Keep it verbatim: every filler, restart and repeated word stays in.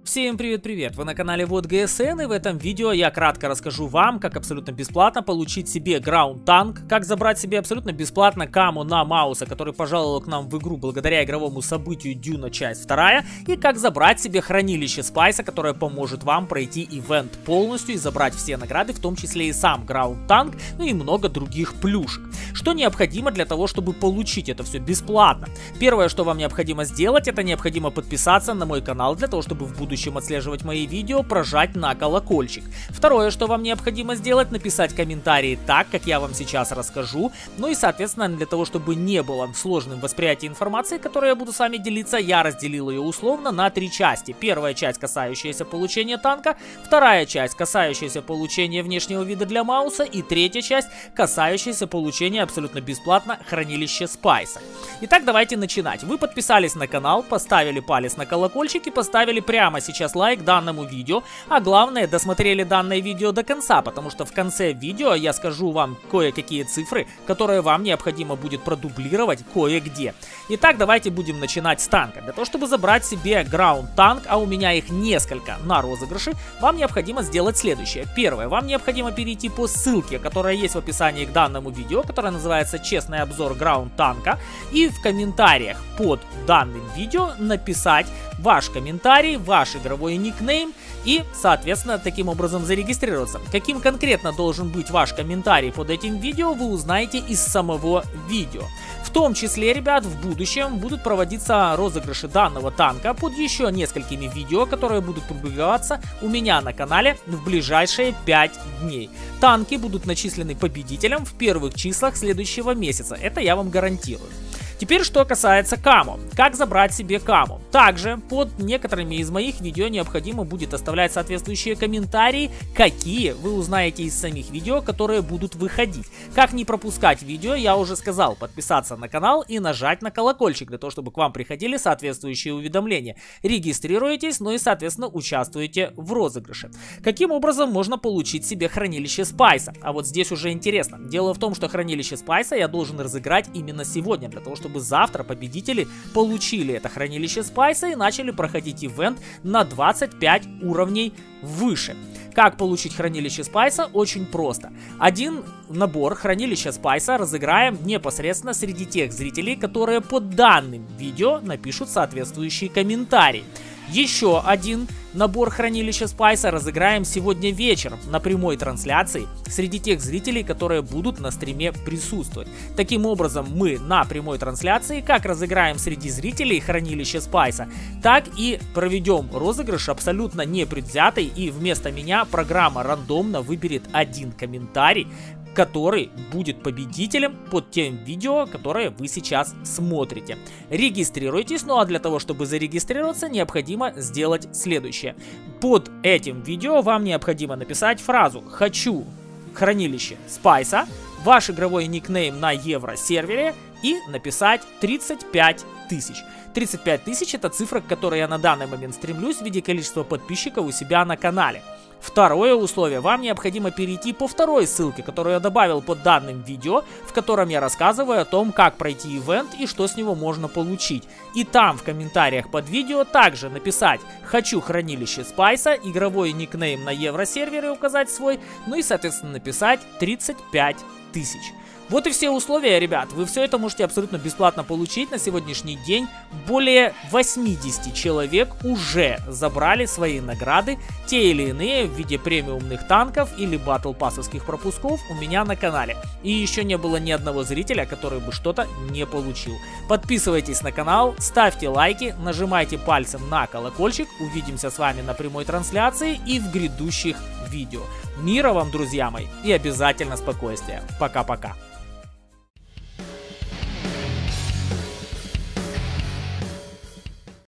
Всем привет-привет! Вы на канале Вот ГСН, и в этом видео я кратко расскажу вам, как абсолютно бесплатно получить себе Ground Tank, как забрать себе абсолютно бесплатно каму на Мауса, который пожаловал к нам в игру благодаря игровому событию Дюна часть вторая, и как забрать себе хранилище Спайса, которое поможет вам пройти ивент полностью и забрать все награды, в том числе и сам Ground Tank, ну и много других плюшек. Что необходимо для того, чтобы получить это все бесплатно? Первое, что вам необходимо сделать, это необходимо подписаться на мой канал для того, чтобы в будущем отслеживать мои видео, прожать на колокольчик. Второе, что вам необходимо сделать, написать комментарии так, как я вам сейчас расскажу. Ну и, соответственно, для того, чтобы не было сложным восприятия информации, которой я буду с вами делиться, я разделил ее условно на три части. Первая часть, касающаяся получения танка, вторая часть, касающаяся получения внешнего вида для Мауса, и третья часть, касающаяся получения абсолютно бесплатно хранилища Спайса. Итак, давайте начинать. Вы подписались на канал, поставили палец на колокольчик и поставили прямо сейчас лайк данному видео, а главное, досмотрели данное видео до конца, потому что в конце видео я скажу вам кое-какие цифры, которые вам необходимо будет продублировать кое-где. Итак, давайте будем начинать с танка. Для того, чтобы забрать себе Ground Tank, а у меня их несколько на розыгрыше, вам необходимо сделать следующее. Первое, вам необходимо перейти по ссылке, которая есть в описании к данному видео, которая называется «Честный обзор Ground Tank», и в комментариях под данным видео написать ваш комментарий, ваш игровой никнейм и, соответственно, таким образом зарегистрироваться. Каким конкретно должен быть ваш комментарий под этим видео, вы узнаете из самого видео. В том числе, ребят, в будущем будут проводиться розыгрыши данного танка под еще несколькими видео, которые будут публиковаться у меня на канале в ближайшие пять дней. Танки будут начислены победителям в первых числах следующего месяца, это я вам гарантирую. Теперь, что касается каму. Как забрать себе каму? Также под некоторыми из моих видео необходимо будет оставлять соответствующие комментарии, какие вы узнаете из самих видео, которые будут выходить. Как не пропускать видео, я уже сказал. Подписаться на канал и нажать на колокольчик, для того, чтобы к вам приходили соответствующие уведомления. Регистрируйтесь, ну и, соответственно, участвуйте в розыгрыше. Каким образом можно получить себе хранилище Спайса? А вот здесь уже интересно. Дело в том, что хранилище Спайса я должен разыграть именно сегодня, для того, чтобы чтобы завтра победители получили это хранилище Спайса и начали проходить ивент на двадцать пять уровней выше. Как получить хранилище Спайса? Очень просто. Один набор хранилища Спайса разыграем непосредственно среди тех зрителей, которые под данным видео напишут соответствующие комментарии. Еще один набор хранилища Спайса разыграем сегодня вечером на прямой трансляции среди тех зрителей, которые будут на стриме присутствовать. Таким образом, мы на прямой трансляции как разыграем среди зрителей хранилище Спайса, так и проведем розыгрыш абсолютно непредвзятый, и вместо меня программа рандомно выберет один комментарий, который будет победителем под тем видео, которое вы сейчас смотрите. Регистрируйтесь, ну а для того, чтобы зарегистрироваться, необходимо сделать следующее. Под этим видео вам необходимо написать фразу «Хочу хранилище Спайса», ваш игровой никнейм на евро-сервере и написать тридцать пять тысяч. тридцать пять тысяч это цифра, к которой я на данный момент стремлюсь в виде количества подписчиков у себя на канале. Второе условие. Вам необходимо перейти по второй ссылке, которую я добавил под данным видео, в котором я рассказываю о том, как пройти ивент и что с него можно получить. И там в комментариях под видео также написать «Хочу хранилище Спайса», игровой никнейм на евро-сервере указать свой, ну и, соответственно, написать тридцать пять тысяч. Вот и все условия, ребят. Вы все это можете абсолютно бесплатно получить. На сегодняшний день более восьмидесяти человек уже забрали свои награды, те или иные, в виде премиумных танков или батл-пассовских пропусков у меня на канале. И еще не было ни одного зрителя, который бы что-то не получил. Подписывайтесь на канал, ставьте лайки, нажимайте пальцем на колокольчик. Увидимся с вами на прямой трансляции и в грядущих видео. Мира вам, друзья мои, и обязательно спокойствия. Пока-пока.